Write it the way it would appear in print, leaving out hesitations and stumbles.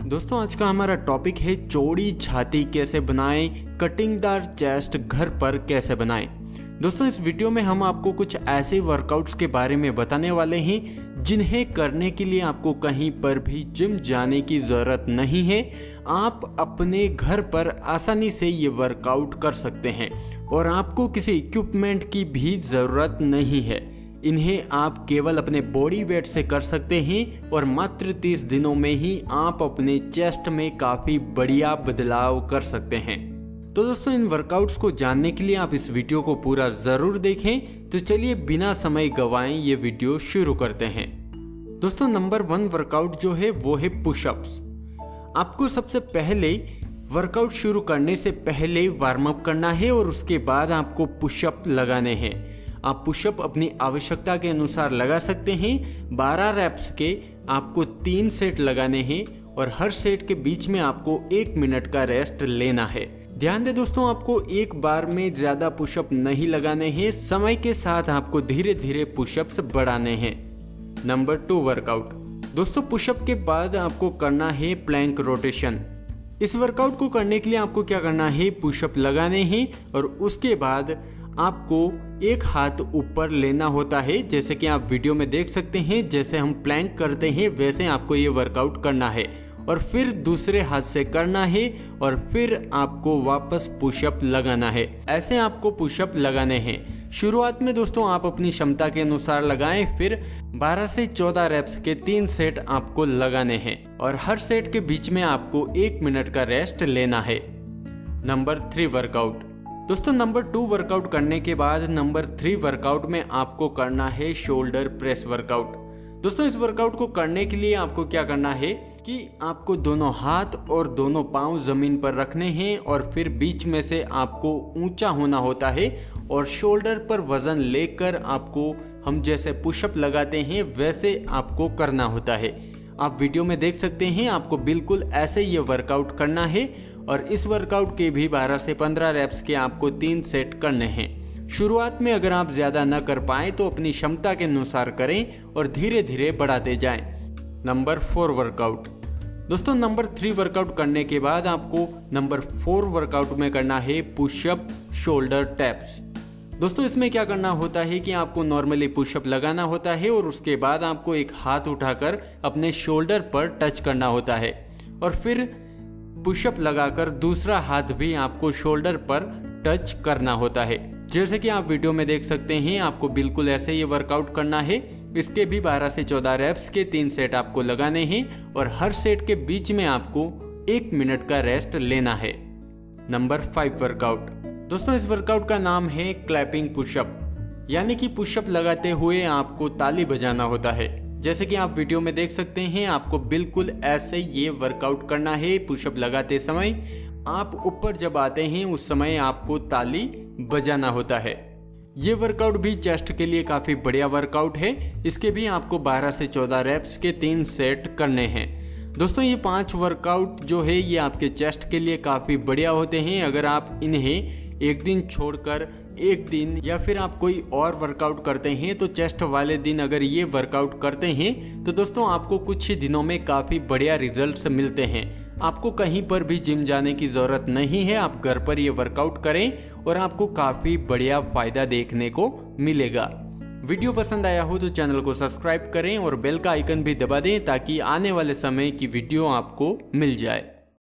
दोस्तों आज का हमारा टॉपिक है चौड़ी छाती कैसे बनाएं, कटिंगदार चेस्ट घर पर कैसे बनाएं। दोस्तों इस वीडियो में हम आपको कुछ ऐसे वर्कआउट्स के बारे में बताने वाले हैं जिन्हें करने के लिए आपको कहीं पर भी जिम जाने की ज़रूरत नहीं है। आप अपने घर पर आसानी से ये वर्कआउट कर सकते हैं और आपको किसी इक्विपमेंट की भी ज़रूरत नहीं है। इन्हें आप केवल अपने बॉडी वेट से कर सकते हैं और मात्र 30 दिनों में ही आप अपने चेस्ट में काफ़ी बढ़िया बदलाव कर सकते हैं। तो दोस्तों इन वर्कआउट्स को जानने के लिए आप इस वीडियो को पूरा ज़रूर देखें। तो चलिए बिना समय गवाएं ये वीडियो शुरू करते हैं। दोस्तों नंबर 1 वर्कआउट जो है वो है पुशअप्स। आपको सबसे पहले वर्कआउट शुरू करने से पहले वार्म अप करना है और उसके बाद आपको पुशअप लगाने हैं। आप पुशअप अपनी आवश्यकता के अनुसार लगा सकते हैं। 12 रैप्स के आपको 3 सेट लगाने हैं और हर सेट के बीच में आपको 1 मिनट का रेस्ट लेना है। ध्यान दें दोस्तों, आपको एक बार में ज़्यादा पुशअप नहीं लगाने हैं। समय के साथ आपको धीरे धीरे पुशअप्स बढ़ाने हैं। Number 2 workout. दोस्तों पुशअप के बाद आपको करना है प्लैंक रोटेशन। इस वर्कआउट को करने के लिए आपको क्या करना है, पुशअप लगाने हैं और उसके बाद आपको एक हाथ ऊपर लेना होता है। जैसे कि आप वीडियो में देख सकते हैं, जैसे हम प्लैंक करते हैं वैसे आपको ये वर्कआउट करना है और फिर दूसरे हाथ से करना है और फिर आपको वापस पुशअप लगाना है। ऐसे आपको पुशअप लगाने हैं। शुरुआत में दोस्तों आप अपनी क्षमता के अनुसार लगाएं, फिर 12 से 14 रैप्स के 3 सेट आपको लगाने हैं और हर सेट के बीच में आपको 1 मिनट का रेस्ट लेना है। Number 3 workout. दोस्तों नंबर 2 वर्कआउट करने के बाद नंबर 3 वर्कआउट में आपको करना है शोल्डर प्रेस वर्कआउट। दोस्तों इस वर्कआउट को करने के लिए आपको क्या करना है कि आपको दोनों हाथ और दोनों पांव जमीन पर रखने हैं और फिर बीच में से आपको ऊंचा होना होता है और शोल्डर पर वजन लेकर आपको हम जैसे पुशअप लगाते हैं वैसे आपको करना होता है। आप वीडियो में देख सकते हैं, आपको बिल्कुल ऐसे ये वर्कआउट करना है और इस वर्कआउट के भी 12 से 15 रैप्स के आपको 3 सेट करने हैं। शुरुआत में अगर आप ज़्यादा न कर पाएँ तो अपनी क्षमता के अनुसार करें और धीरे धीरे बढ़ाते जाएं। Number 4 workout. दोस्तों नंबर 3 वर्कआउट करने के बाद आपको नंबर 4 वर्कआउट में करना है पुशअप शोल्डर टैप्स। दोस्तों इसमें क्या करना होता है कि आपको नॉर्मली पुशअप लगाना होता है और उसके बाद आपको एक हाथ उठाकर अपने शोल्डर पर टच करना होता है और फिर पुशअप लगाकर दूसरा हाथ भी आपको शोल्डर पर टच करना होता है। जैसे कि आप वीडियो में देख सकते हैं, आपको बिल्कुल ऐसे ये वर्कआउट करना है। इसके भी 12 से 14 रैप्स के 3 सेट आपको लगाने हैं और हर सेट के बीच में आपको 1 मिनट का रेस्ट लेना है। Number 5 workout. दोस्तों इस वर्कआउट का नाम है क्लैपिंग पुशअप, यानी कि पुशअप लगाते हुए आपको ताली बजाना होता है। जैसे कि आप वीडियो में देख सकते हैं, आपको बिल्कुल ऐसे ये वर्कआउट करना है। पुशअप लगाते समय आप ऊपर जब आते हैं उस समय आपको ताली बजाना होता है। ये वर्कआउट भी चेस्ट के लिए काफ़ी बढ़िया वर्कआउट है। इसके भी आपको 12 से 14 रैप्स के 3 सेट करने हैं। दोस्तों ये 5 वर्कआउट जो है ये आपके चेस्ट के लिए काफ़ी बढ़िया होते हैं। अगर आप इन्हें एक दिन छोड़कर एक दिन या फिर आप कोई और वर्कआउट करते हैं तो चेस्ट वाले दिन अगर ये वर्कआउट करते हैं तो दोस्तों आपको कुछ ही दिनों में काफ़ी बढ़िया रिजल्ट्स मिलते हैं। आपको कहीं पर भी जिम जाने की ज़रूरत नहीं है। आप घर पर ये वर्कआउट करें और आपको काफ़ी बढ़िया फ़ायदा देखने को मिलेगा। वीडियो पसंद आया हो तो चैनल को सब्सक्राइब करें और बेल का आइकन भी दबा दें ताकि आने वाले समय की वीडियो आपको मिल जाए।